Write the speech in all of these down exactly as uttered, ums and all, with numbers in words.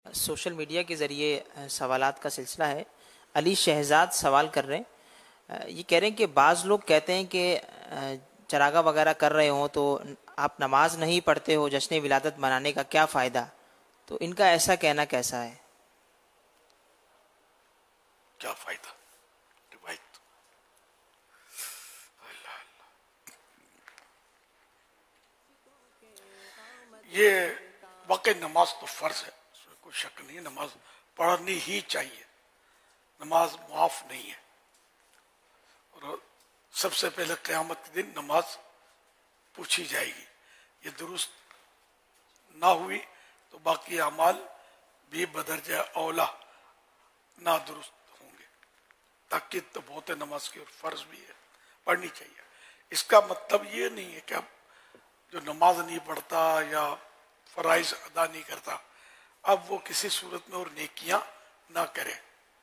Social media کے ذریعے سوالات کا سلسلہ ہے۔ علی شہزاد سوال کر رہے ہیں، یہ کہہ رہے ہیں کہ بعض لوگ کہتے ہیں کہ چراغا وغیرہ کر رہے ہوں تو آپ نماز نہیں پڑھتے ہو، جشن ولادت منانے کا کیا فائدہ؟ تو ان کا ایسا کہنا کیسا ہے؟ کیا فائدہ؟ روایت اللہ اللہ، یہ واقع نماز تو فرض ہے، اس میں کوئی شک نہیں، نماز پڑھنی ہی چاہیے، نماز معاف نہیں ہے، اور سب سے پہلے قیامت کے دن نماز پوچھی جائے گی، یہ درست نہ ہوئی تو باقی اعمال بھی بدرجہ اولا نہ درست ہوں گے۔ تاکید تو بہت ہے نماز کی، اور فرض بھی ہے، پڑھنی چاہیے۔ اس کا مطلب یہ نہیں ہے کہ اب جو نماز نہیں پڑھتا یا فرائض ادا نہیں کرتا اب وہ کسی صورت میں اور نیکیاں نہ کرے۔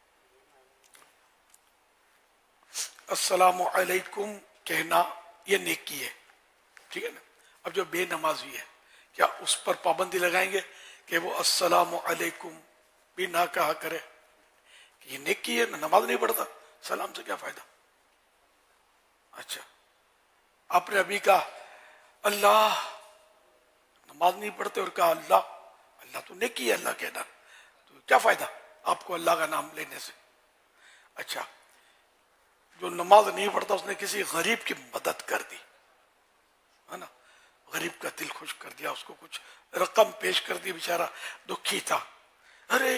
السلام علیکم کہنا یہ نیکی ہے، ٹھیک ہے نا۔ اب جو بے نمازی ہے کیا اس پر پابندی لگائیں گے کہ وہ السلام علیکم بھی نہ کہا کرے؟ کہ یہ نیکی ہے، نماز نہیں پڑھتا، سلام سے کیا فائدہ؟ اچھا آپ نے ابھی کہا اللہ، نماز نہیں پڑھتے اور کہا اللہ، اللہ تو نیکی ہے اللہ کہنا، تو کیا فائدہ آپ کو اللہ کا نام لینے سے؟ اچھا جو نماز نہیں پڑھتا اس نے کسی غریب کی مدد کر دی ہے نا، غریب کا دل خوش کر دیا، اس کو کچھ رقم پیش کر دی، بیچارہ دکھی تھا، ارے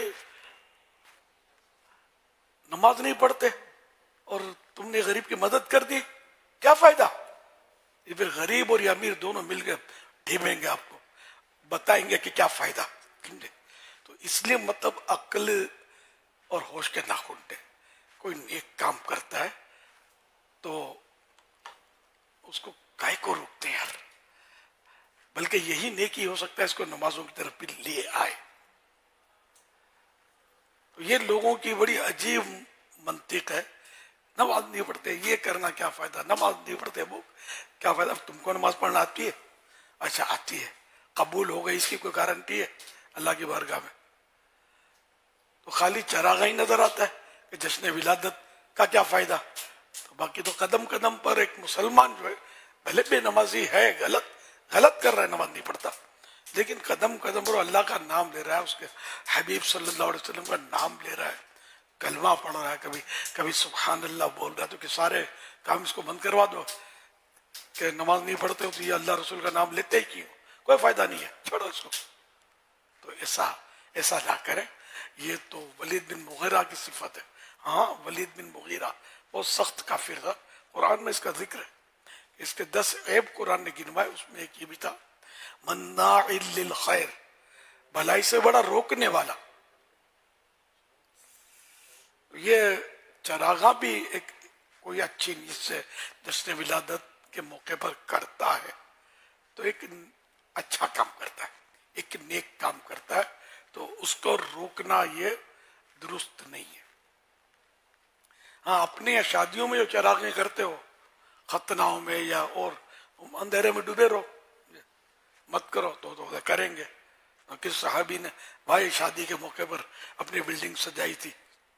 نماز نہیں پڑھتے اور تم نے غریب کی مدد کر دی، کیا فائدہ؟ یہ پھر غریب اور یہ امیر دونوں مل کے ڈھیبیں گے، آپ کو بتائیں گے کہ کیا فائدہ۔ تو اس لیے مطلب عقل اور ہوش کے ناخن دے، کوئی نیک کام کرتا ہے تو اس کو کائے کو روکتے ہیں یار، بلکہ یہی نیکی ہو سکتا ہے اس کو نمازوں کی طرف بھی لے آئے۔ تو یہ لوگوں کی بڑی عجیب منطق ہے، نماز نہیں پڑھتے یہ کرنا کیا فائدہ، نماز نہیں پڑھتے وہ کیا فائدہ؟ تم کو نماز پڑھنا آتی ہے؟ اچھا آتی ہے، قبول ہو گئی، اس کی کوئی گارنٹی ہے اللہ کی بارگاہ میں؟ تو خالی چراغا ہی نظر آتا ہے کہ جشن ولادت کا کیا فائدہ؟ تو باقی تو قدم قدم پر ایک مسلمان جو ہے بھلے بے نمازی ہے، غلط غلط کر رہا ہے، نماز نہیں پڑھتا، لیکن قدم قدم پر اللہ کا نام لے رہا ہے، اس کے حبیب صلی اللہ علیہ وسلم کا نام لے رہا ہے، کلمہ پڑھ رہا ہے، کبھی کبھی سبحان اللہ بول رہا ہے، تو کہ سارے کام اس کو بند کروا دو کہ نماز نہیں پڑھتے ہو تو یہ اللہ رسول کا نام لیتے ہی کیوں؟ کوئی فائدہ نہیں ہے، چھوڑو اس کو۔ تو ایسا ایسا نہ کریں، یہ تو ولید بن مغیرہ کی صفت ہے۔ ہاں ولید بن مغیرہ بہت سخت کافر تھا، قرآن میں اس کا ذکر ہے، اس کے دس عیب قرآن نے گنوائے، اس میں ایک یہ بھی تھا مناع للخیر، بھلائی سے بڑا روکنے والا۔ یہ چراغاں بھی ایک کوئی اچھی نیت سے جشن ولادت کے موقع پر کرتا ہے تو ایک اچھا کام کرتا ہے، ایک نیک کام کرتا ہے، تو اس کو روکنا یہ درست نہیں ہے۔ ہاں اپنی شادیوں میں جو چراغیں کرتے ہو، ختناؤں میں یا اور اندھیرے میں ڈوبے رہو، مت کرو، تو تو کریں گے۔ کس صحابی نے بھائی شادی کے موقع پر اپنی بلڈنگ سجائی تھی؟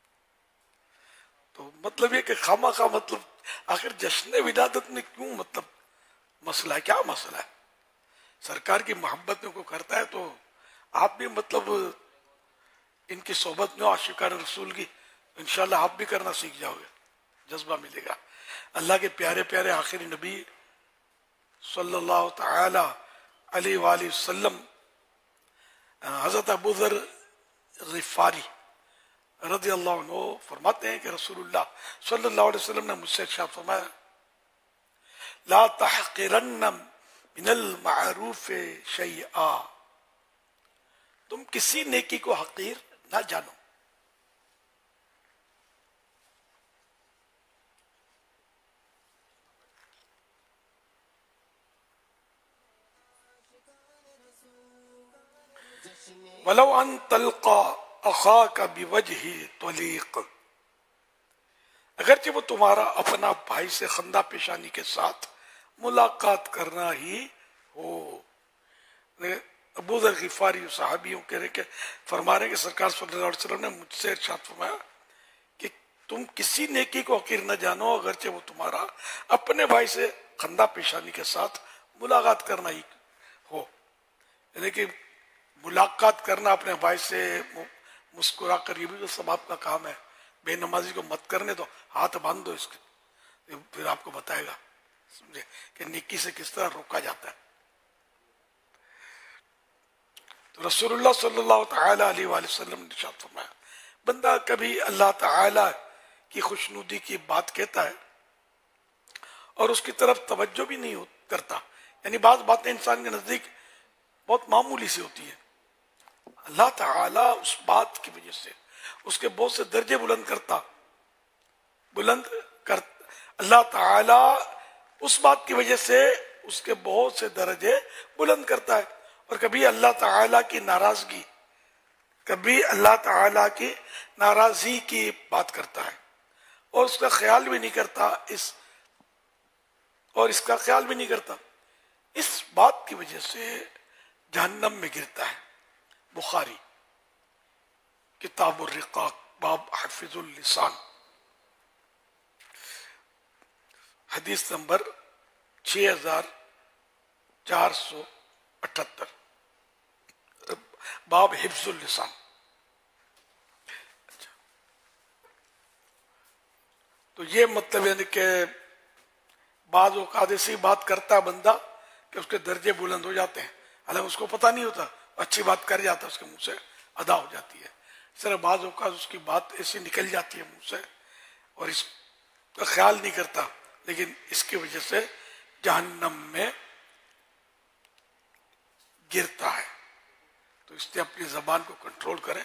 تو مطلب یہ کہ خواہ خواہ مطلب آخر جشن ولادت میں کیوں مطلب مسئلہ ہے؟ کیا مسئلہ ہے؟ سرکار کی محبت میں کوئی کرتا ہے تو آپ بھی مطلب ان کی صحبت میں عاشقان رسول کی انشاءاللہ آپ بھی کرنا سیکھ جاؤ گے، جذبہ ملے گا۔ اللہ کے پیارے پیارے آخری نبی صلی اللہ تعالی علیہ وآلہ وسلم حضرت ابو ذر غفاری رضی اللہ عنہ فرماتے ہیں کہ رسول اللہ صلی اللہ علیہ وسلم نے مجھ سے ارشاد فرمایا لا تحقرن من المعروف شیئا، تم کسی نیکی کو حقیر نہ جانو۔ وَلَوْ أَن تَلْقَى أَخَاكَ بِوَجْهِ طَلِيقٍ، اگرچہ وہ تمہارا اپنا بھائی سے خندہ پیشانی کے ساتھ ملاقات کرنا ہی ہو۔ ابو ذر غفاری صحابیوں کہہ رہے کہ فرما رہے کہ سرکار صلی اللہ علیہ وسلم نے مجھ سے ارشاد فرمایا کہ تم کسی نیکی کو حقیر نہ جانو اگرچہ وہ تمہارا اپنے بھائی سے خندہ پیشانی کے ساتھ ملاقات کرنا ہی ہو. یعنی کہ ملاقات کرنا اپنے بھائی سے مسکرا کر، یہ بھی تو ثواب کا کام ہے. بے نمازی کو مت کرنے دو، ہاتھ باندھ دو اس کے، پھر آپ کو بتائے گا سمجھے کہ نیکی سے کس طرح روکا جاتا ہے. تو رسول اللہ صلی اللہ تعالی علیہ وآلہ وسلم نے ارشاد فرمایا بندہ کبھی اللہ تعالی کی خوشنودی کی بات کہتا ہے اور اس کی طرف توجہ بھی نہیں کرتا. یعنی بعض باتیں انسان کے نزدیک بہت معمولی سی ہوتی ہیں، اللہ تعالی اس بات کی وجہ سے اس کے بہت سے درجے بلند کرتا بلند کر اللہ تعالی اس بات کی وجہ سے اس کے بہت سے درجے بلند کرتا ہے. اور کبھی اللہ تعالی کی ناراضگی کبھی اللہ تعالی کی ناراضی کی بات کرتا ہے اور اس کا خیال بھی نہیں کرتا اس اور اس کا خیال بھی نہیں کرتا اس بات کی وجہ سے جہنم میں گرتا ہے. بخاری کتاب الرقاق باب حفظ اللسان حدیث نمبر چھ ہزار چار سو اٹھتر، باب حفظ اللسان. تو یہ مطلب یعنی کہ بعض اوقات ایسی بات کرتا ہے بندہ کہ اس کے درجے بلند ہو جاتے ہیں، حالانکہ اس کو پتہ نہیں ہوتا، اچھی بات کر جاتا ہے، اس کے منہ سے ادا ہو جاتی ہے. صرف بعض اوقات اس کی بات ایسی نکل جاتی ہے منہ سے اور اس کا خیال نہیں کرتا، لیکن اس کی وجہ سے جہنم میں گرتا ہے. تو اس لیے اپنی زبان کو کنٹرول کریں.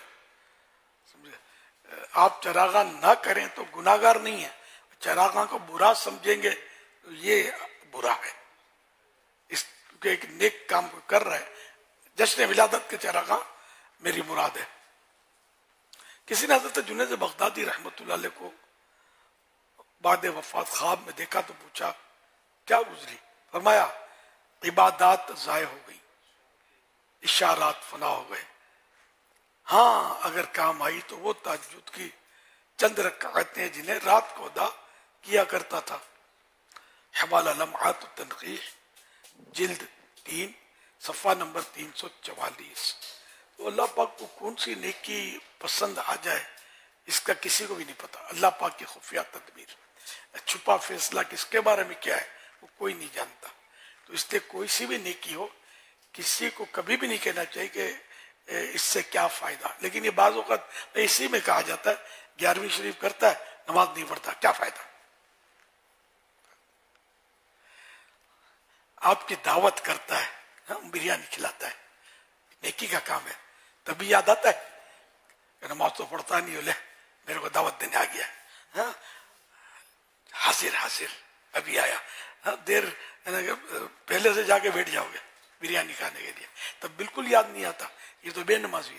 سمجھے آپ چراغاں نہ کریں تو گناہگار نہیں ہے، چراغاں کو برا سمجھیں گے تو یہ برا ہے. اس کیونکہ ایک نیک کام کو کر رہا ہے. جشن ولادت کے چراغاں میری مراد ہے. کسی نے حضرت جنید بغدادی رحمۃ اللہ علیہ کو بعد وفات خواب میں دیکھا تو پوچھا کیا گزری؟ فرمایا عبادات ضائع ہو گئی، اشارات فنا ہو گئے. ہاں اگر کام آئی تو وہ تہجد کی چند رکعتیں جنہیں رات کو ادا کیا کرتا تھا. حوالہ لمعات التنقیح جلد تین صفحہ نمبر تین سو چوالیس. تو اللہ پاک کو کون سی نیکی پسند آ جائے اس کا کسی کو بھی نہیں پتا. اللہ پاک کی خفیہ تدبیر، چھپا فیصلہ کس کے بارے میں کیا ہے وہ کوئی نہیں جانتا. تو اس لیے کوئی سی بھی نیکی ہو کسی کو کبھی بھی نہیں کہنا چاہیے کہ اس سے کیا فائدہ. لیکن یہ بعض اوقات اسی میں کہا جاتا ہے گیارہویں شریف کرتا ہے نماز نہیں پڑھتا، کیا فائدہ؟ آپ کی دعوت کرتا ہے، بریانی کھلاتا ہے، نیکی کا کام ہے، تبھی یاد آتا ہے کہ نماز تو پڑھتا نہیں ہو، لے میرے کو دعوت دینے آ گیا، ہاں حاضر حاضر ابھی آیا. ہاں دیر پہلے سے جا کے بیٹھ جاؤ گے بریانی کھانے کے لیے، تب بالکل یاد نہیں آتا. یہ تو بے نمازی ہے،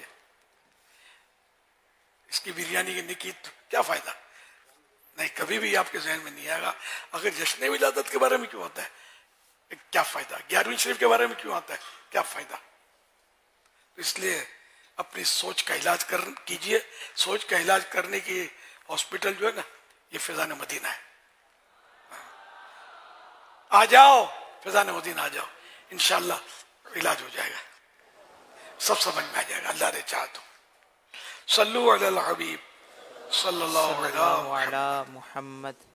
اس کی بریانی کی نیکی کیا فائدہ؟ نہیں، کبھی بھی آپ کے ذہن میں نہیں آئے گا. اگر جشن ولادت کے بارے میں کیوں ہوتا ہے کیا فائدہ؟ گیارہویں شریف کے بارے میں کیوں آتا ہے کیا فائدہ؟ اس لیے اپنی سوچ کا علاج کر کیجئے. سوچ کا علاج کرنے کی ہاسپٹل جو ہے نا یہ فیضان مدینہ ہے. آ جاؤ فیضان مدینہ آ جاؤ، انشاءاللہ علاج ہو جائے گا، سب سمجھ میں آ جائے گا اللہ نے چاہا تو. صلو علی الحبیب صلی اللہ علیہ علی محمد.